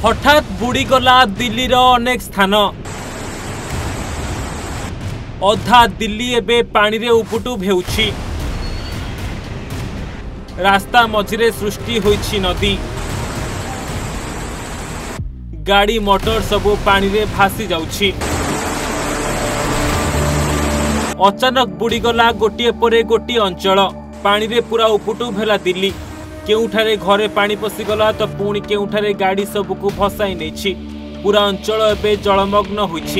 हठात बुड़ीगला दिल्लीर अनेक स्थान। अधा दिल्ली एबे पानी रे उपुटु हेउछि। रास्ता मझिरे सृष्टि होइछि नदी। गाड़ी मोटर सबु पानी रे भासी जाउछि। अचानक बुड़ीगला गोटिए परे गोटी अंचल। पानी रे पूरा उपुटु भेला दिल्ली। केउठारे घरे पानी पशिगला तो पुणी केउठारे गाड़ी सबुकु भसाई नेछि। पूरा अंचल एबे जलमग्न होइछि।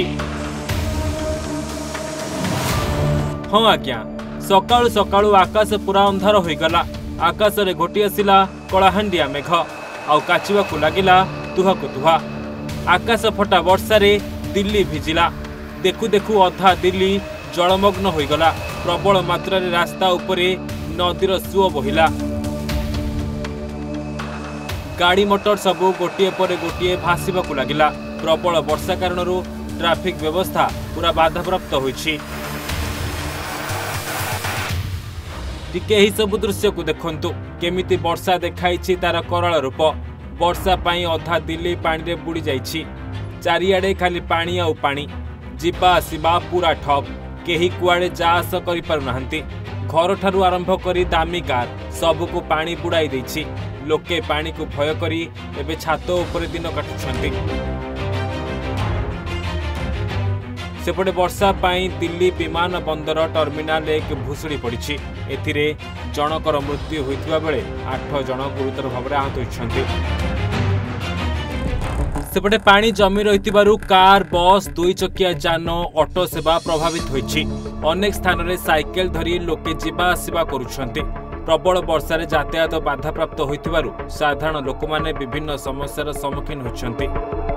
हाँ आज्ञा, सकाळु सकाळु आकाश पूरा अंधार होइगला। आकाश रे घोटी आसिला कलाहांडिया मेघ। आउ काचिबाकु लागिला तुहाकु तुहा। आकाश फटा वर्षा रे दिल्ली भिजिला। देखु देखु अधा दिल्ली जलमग्न होइगला। प्रबल मात्रा रे रास्ता उपरे नदीर सुओ बहिला। गाड़ी मोटर सबू गोटे पर गोटे भासीबाकु लागिला। प्रबल वर्षा कारण ट्रैफिक व्यवस्था पूरा बाधाप्राप्त होइछि। टिके ही सब दृश्य को देखंतु केमिति वर्षा देखाइछि तार कराल रूप। वर्षा पाई अधा दिल्ली पानी रे बुड़ी जाइछि। चारियाडे खाली पानी आउ पानी। जिबा आसिबा पूरा ठप। केही कुआडे जा आस करि पारु नाहंती। घर ठारू आरंभ करी दामी कार सबुको पानी बुड़ाई देछि। लोके पानी को भय करी एबे छात उपरे दिन काटुछंती। सेपटे वर्षा पाई दिल्ली विमान बंदर टर्मिनाल एक भुसुड़ी पड़िछि। एथिरे जनकर मृत्यु होइतिबा बेले 8 जन गुरुतर भाबरे आहत होइछंती। सेपटे पानी जमी रहितिबारु कार, बस, दुई चकिया जान, ऑटो सेवा प्रभावित होइछि। अनेक स्थान रे साइकेल धरी लोके जिबा आसिबा करूछंती। प्रबल वर्षा रे यातायात बाधाप्राप्त होइतिबारु साधारण लोक माने विभिन्न समस्यार सम्मुखीन होइछंती।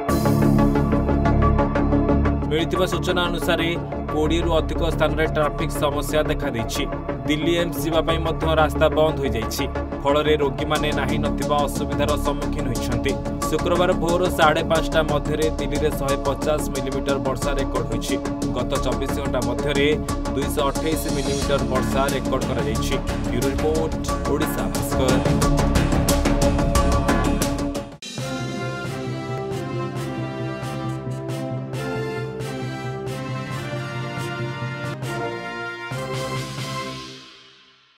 मिलिथिबा सूचना अनुसार 20 रु अधिक स्थान रे ट्रैफिक समस्या देखा देछि। दिल्ली एम्स जीवा पई मध्य रास्ता बंद होई जाइछि। फल रे रोगी माने नाही नथिबा असुविधार सम्मुखीन होइछंती। शुक्रवार भोर 5:30 मध्य दिल्ली रे 150 मिलीमीटर वर्षा रेकर्ड होइछि। गत 24 घंटा मध्य 228 मिलीमीटर वर्षा रेकर्ड करा जाइछि। Bureau report, Odisha Bhaskar.